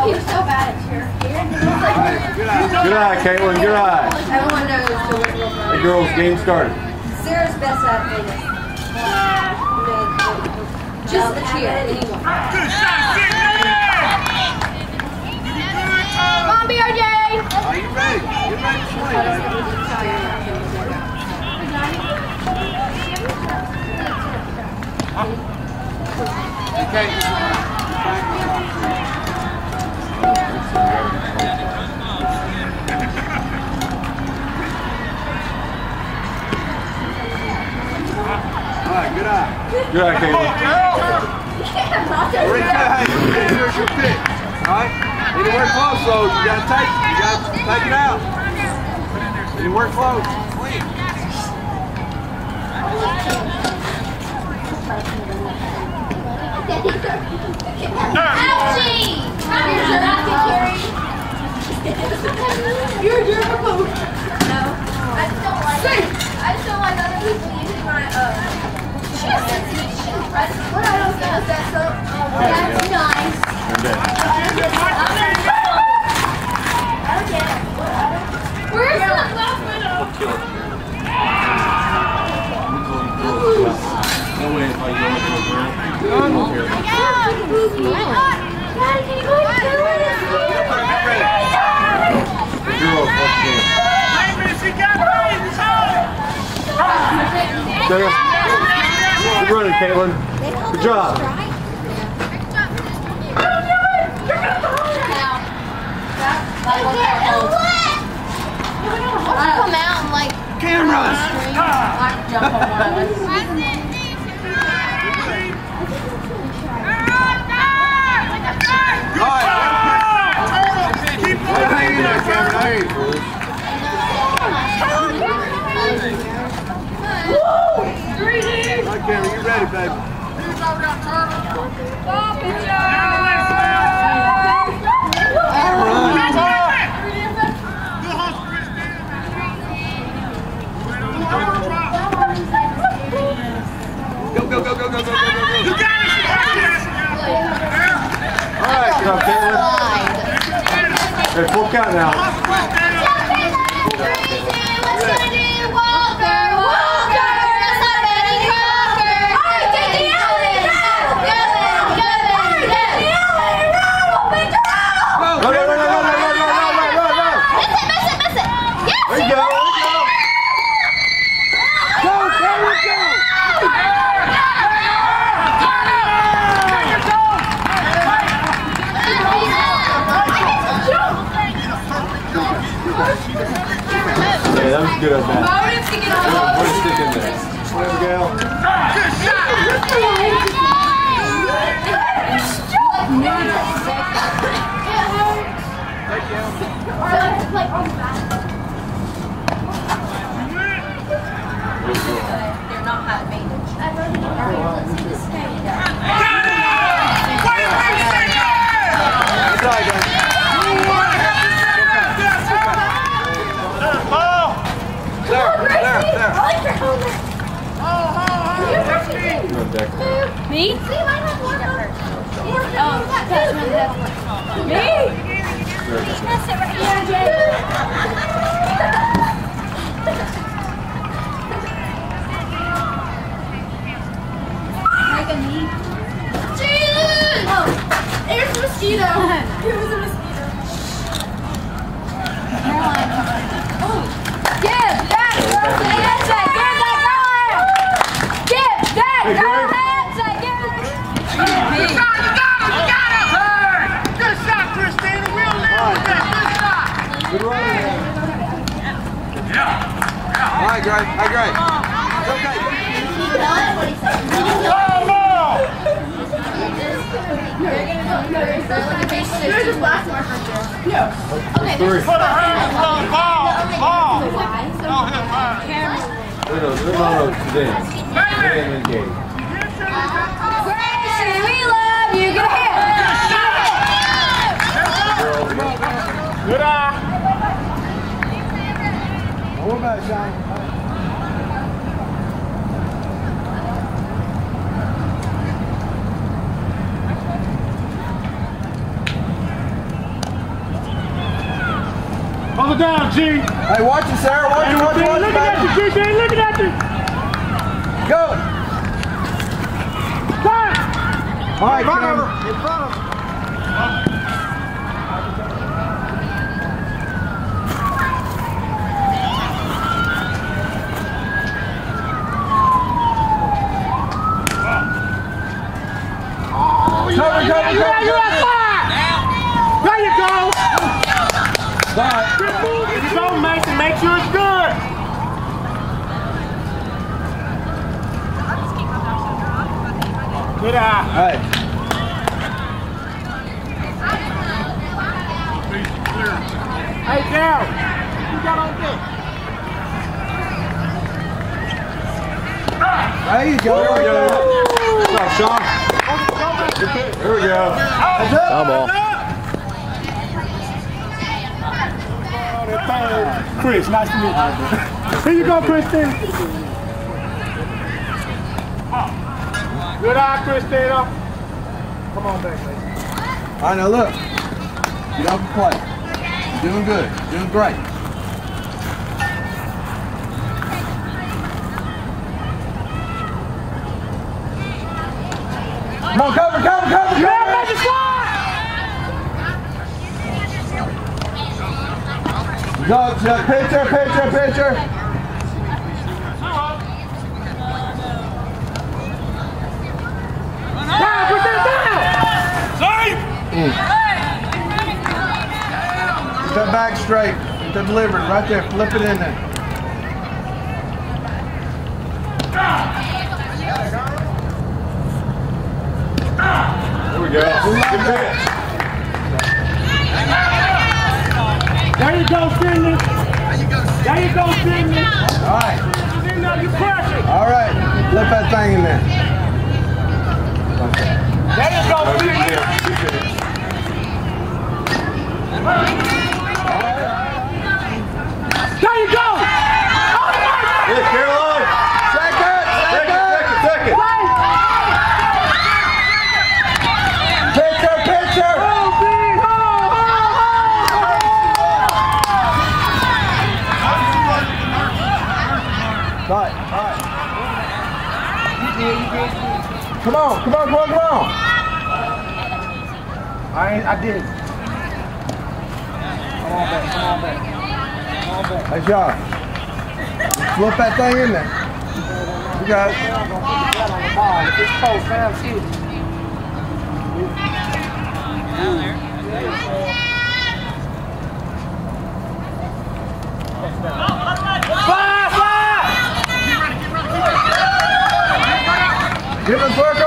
Oh, you're so bad at cheer. Good eye, Caitlin. Good eye. Everyone knows The girls' game started. Sarah's best at Vegas. Just the cheer. Anyone. Good shot, Come on, BRJ! Are you ready? Get ready to play, okay. All right, good eye. Good eye, Caitlin. Here's your pick. All right? Need to work close, so you gotta take it out. Need to work close. Ouchie! You're a germaphobe. No. I just don't like other people using my what I don't know is that so that's nice. Where's the left middle? No way if I go into a girl. Daddy, can you go and do it? The girls, let's go. Sarah, good running, Caitlin. Good job. Come out and like Cameras! jump on one of us. All right. Keep hanging there, Cameron. There you go. All right, Cameron, you ready, baby? Go, go, go, go, go, go, go, go, go. You got it! All right, good job, Caitlin. Okay, full count now. Yeah, that was good on that. Put a stick in there. There we go. They're not high maintenance. Me? Me? Like a me? Jesus! Oh, there's a mosquito. Here was a mosquito. Caroline. Oh, give that girl the handshake. Give that girl. Give that girl the handshake. Give it. You got it! Good shot, Christina. We'll live with that. Good shot. Good running. Yeah. All right, Gray. Hey, Gray. It's okay. Okay, Three. Put a hand on the ball. No, today. Today and engage. Gracie, we love you. Get ahead. Good eye. What about Sean? Buckle down, G. Hey, watch it, Sarah. Watch it, watch it, watch it. Looking at you, G. They looking at you. Go. Time. All right, In front of Cam. her. In front of her. Cover, cover, cover. You're at 5. There you go. Bye. There you go, Mason. Make sure it's good. Good eye. Hey. Hey, Daryl. What you got on deck? There you go. There we go. What's up, Sean? There we go. Foul ball. Chris, nice to meet you. Here you go, Christina. Good eye, Christina. Come on back, lady. All right, now look. Get up and play. You're doing good. You're doing great. Come on, cover, cover, cover, You cover. make it slide. Go, pitcher, pitcher, pitcher. Down, put that down. Get that back straight. Get that delivered right there. Flip it in there. There we go. Good pitch. There you go, Sidney. There you go, Sidney. All right. You crush it. All right. Flip that thing in there. There you go, Sidney. Good pitch. There you go. Hey, Caroline. Second, second. Second. Pitcher, pitcher. All right, all right. Come on, come on, come on, come on. I did. Come on back, come on back. Come on back. Nice job. Flip that thing in there. You got it. If it's close, Sam, shoot it. Fly! Give us work